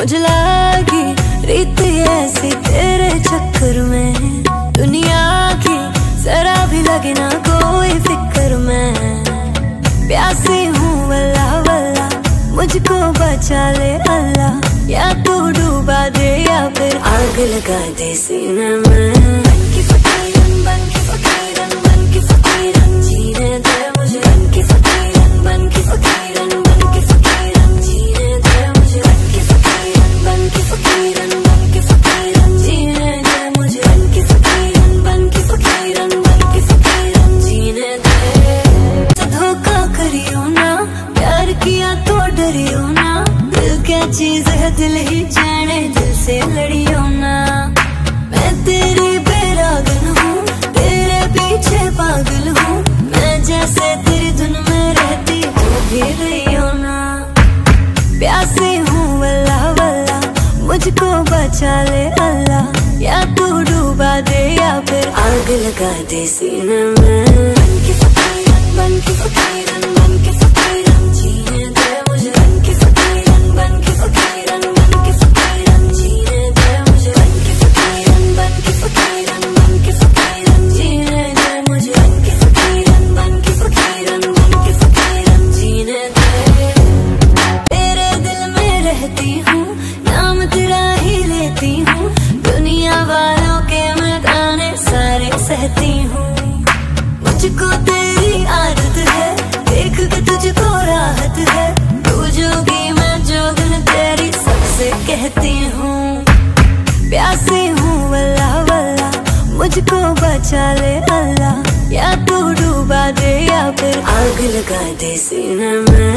मुझे लगी रीत ऐसी तेरे चक्कर में, दुनिया की जरा भी लगे ना कोई फिक्र में। प्यासी हूँ वल्ला वल्ला, मुझको बचा ले अल्लाह, या तू डूबा दे या फिर आग लगा दे सीने में। बन की फकीरन, बन की फकीरन, बन की फकीरन, जीने दे मुझे। बन की फकीरन, बन की फकीरन, बन की फकीरन, जीने दे मुझे। बन की फकीरन, बन की फकीरन, बन की फकीरन, जीने दे मुझे। बन की फकीरन, बन की फकीरन, बन की फकीरन, जीने दे। तो धोखा करियो ना, प्यार किया तो डरियो ना, दिल क्या चीज है दिल ही जाने, दिल से लड़ियो ना। मैं तेरी बेरागन हूँ, तेरे पीछे पागल हूँ, मैं जैसे तेरी धुन में रहती हूँ भी रहियो ना। प्यासी हूँ वल्ला वल्ला, मुझको बचा ले अल्लाह, या तू डूबा दे या फिर आग लगा दे सीने में। बन की फकीरन, बन की फकीरन, बन की फकीरन, जीने दे मुझे। बन की फकीरन, बन की फकीरन, बन की फकीरन, जीने दे मुझे। बन की फकीरन, बन की फकीरन, बन की फकीरन, जीने दे मुझे। बन की फकीरन, बन की फकीरन, बन की फकीरन, जीने दे। तेरे दिल में रहती हूँ, नाम तेरा ही लेती हूँ, दुनिया वालों के मैं गाने सारे सहती हूँ। मुझको तेरी आदत है, देख के तुझको राहत है, तू जोगी मैं जोगन तेरी सबसे कहती हूँ। प्यासी हूँ वल्ला वल्ला, मुझको बचा ले अल्लाह, या तू डूबा दे या फिर आग लगा दे सीने में।